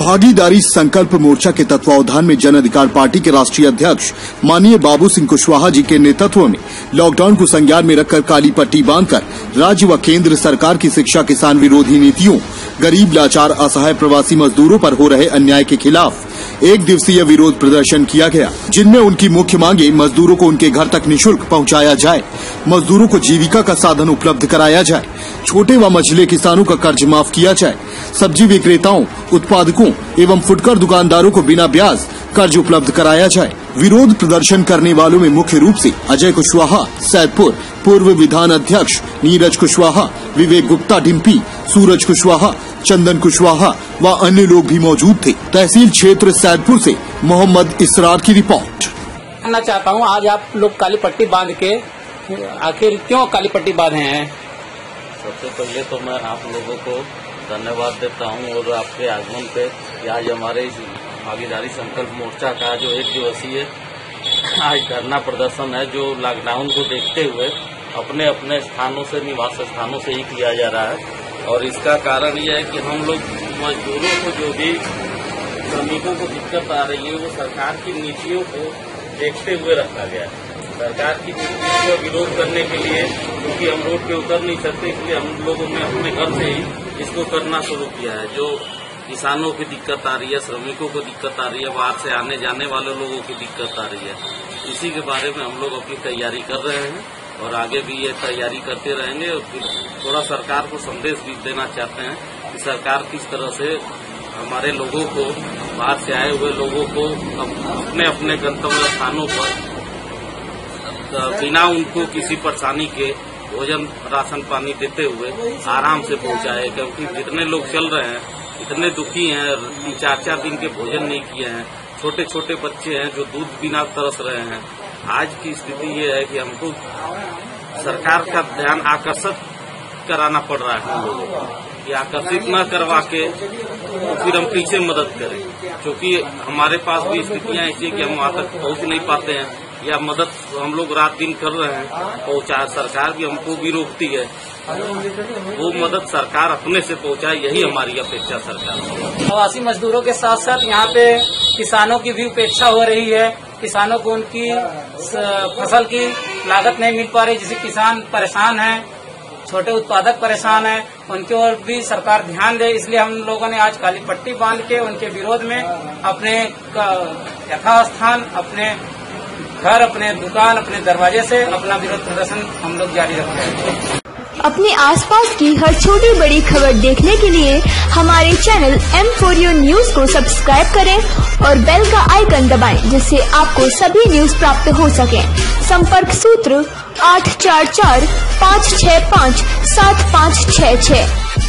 भागीदारी संकल्प मोर्चा के तत्वावधान में जन अधिकार पार्टी के राष्ट्रीय अध्यक्ष माननीय बाबू सिंह कुशवाहा जी के नेतृत्व में लॉकडाउन को संज्ञान में रखकर काली पट्टी बांधकर राज्य व केंद्र सरकार की शिक्षा किसान विरोधी नीतियों, गरीब लाचार असहाय प्रवासी मजदूरों पर हो रहे अन्याय के खिलाफ एक दिवसीय विरोध प्रदर्शन किया गया, जिनमें उनकी मुख्य मांगे मजदूरों को उनके घर तक निःशुल्क पहुंचाया जाए, मजदूरों को जीविका का साधन उपलब्ध कराया जाए, छोटे व मझले किसानों का कर्ज माफ किया जाए, सब्जी विक्रेताओं, उत्पादकों एवं फुटकर दुकानदारों को बिना ब्याज कर्ज उपलब्ध कराया जाए। विरोध प्रदर्शन करने वालों में मुख्य रूप से अजय कुशवाहा सैदपुर, पूर्व विधान अध्यक्ष नीरज कुशवाहा, विवेक गुप्ता डिम्पी, सूरज कुशवाहा, चंदन कुशवाहा व अन्य लोग भी मौजूद थे। तहसील क्षेत्र सैदपुर से मोहम्मद इसरार की रिपोर्ट। जानना चाहता हूँ, आज आप लोग काली पट्टी बांध के आखिर क्यों काली पट्टी बांधे हैं? सबसे पहले तो मैं आप लोगों को धन्यवाद देता हूँ और आपके आगमन पे आज हमारे इस भागीदारी संकल्प मोर्चा का जो एक दिवसीय आज धरना प्रदर्शन है, जो लॉकडाउन को देखते हुए अपने अपने स्थानों से, निवास स्थानों से ही किया जा रहा है। और इसका कारण यह है कि हम लोग मजदूरों को, जो भी श्रमिकों को दिक्कत आ रही है, वो सरकार की नीतियों को देखते हुए रखा गया है। सरकार की नीतियों का विरोध करने के लिए, क्योंकि हम रोड पे उतर नहीं सकते, इसलिए हम लोगों ने अपने घर से ही इसको करना शुरू किया है। जो किसानों की दिक्कत आ रही है, श्रमिकों को दिक्कत आ रही है, बाहर से आने जाने वाले लोगों की दिक्कत आ रही है, इसी के बारे में हम लोग अपनी तैयारी कर रहे हैं और आगे भी ये तैयारी करते रहेंगे। और फिर थोड़ा सरकार को संदेश भी देना चाहते हैं कि सरकार किस तरह से हमारे लोगों को, बाहर से आए हुए लोगों को अपने अपने गंतव्य स्थानों पर बिना उनको किसी परेशानी के भोजन, राशन पानी देते हुए आराम से पहुंचाए। क्योंकि जितने लोग चल रहे हैं, इतने दुखी हैं, 4-4 दिन के भोजन नहीं किए हैं, छोटे छोटे बच्चे हैं जो दूध बिना तरस रहे हैं। आज की स्थिति ये है कि हमको सरकार का ध्यान आकर्षित कराना पड़ रहा है हम लोगों को, कि आकर्षित न करवा के तो फिर हम पीछे मदद करें, क्योंकि हमारे पास भी स्थितियां ऐसी कि हम वहां तक पहुंच नहीं पाते हैं, या मदद हम लोग रात दिन कर रहे हैं, पहुंचा सरकार भी हमको भी रोकती है। वो मदद सरकार अपने से पहुंचाए, यही हमारी अपेक्षा सरकार से। प्रवासी मजदूरों के साथ साथ यहाँ पे किसानों की भी उपेक्षा हो रही है। किसानों को उनकी फसल की लागत नहीं मिल पा रही, जिससे किसान परेशान हैं, छोटे उत्पादक परेशान हैं, उनकी ओर भी सरकार ध्यान दे। इसलिए हम लोगों ने आज काली पट्टी बांध के उनके विरोध में अपने यथास्थान, अपने घर, अपने दुकान, अपने दरवाजे से अपना विरोध प्रदर्शन हम लोग जारी रखते हैं। अपने आसपास की हर छोटी बड़ी खबर देखने के लिए हमारे चैनल M4U न्यूज को सब्सक्राइब करें और बेल का आइकन दबाएं, जिससे आपको सभी न्यूज प्राप्त हो सके। संपर्क सूत्र 844 565 7566।